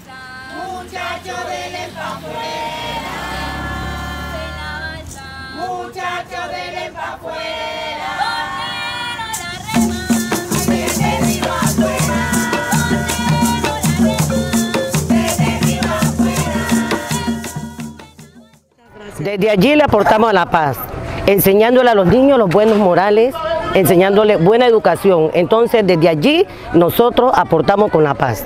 Muchachos denle pa' afuera, muchachos denle pa' afuera, desde arriba afuera, desde arriba afuera. Desde allí le aportamos a la paz, enseñándole a los niños los buenos modales, enseñándoles buena educación. Entonces desde allí nosotros aportamos con la paz.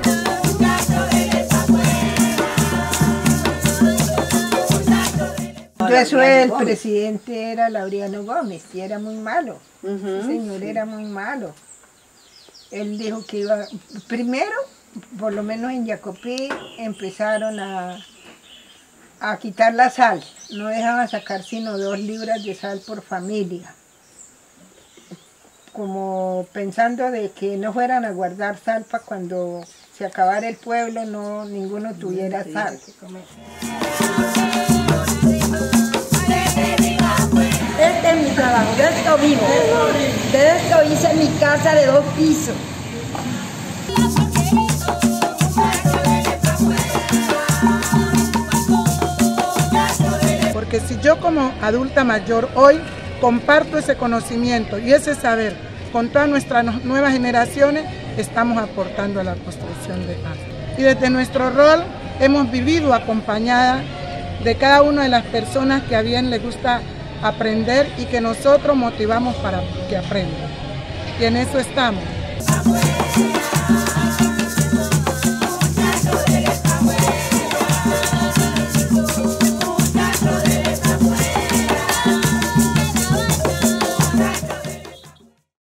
El presidente era Laureano Gómez y era muy malo. El señor era muy malo. Él dijo que iba, primero, por lo menos en Yacopí, empezaron a quitar la sal. No dejaban sacar sino 2 libras de sal por familia. Como pensando de que no fueran a guardar sal para cuando se acabara el pueblo, ninguno tuviera sal. Este es mi trabajo, de esto vivo, de esto hice mi casa de 2 pisos. Porque si yo como adulta mayor hoy comparto ese conocimiento y ese saber con todas nuestras nuevas generaciones, estamos aportando a la construcción de paz. Y desde nuestro rol hemos vivido acompañada de cada una de las personas que a bien les gusta aprender y que nosotros motivamos para que aprendan. Y en eso estamos.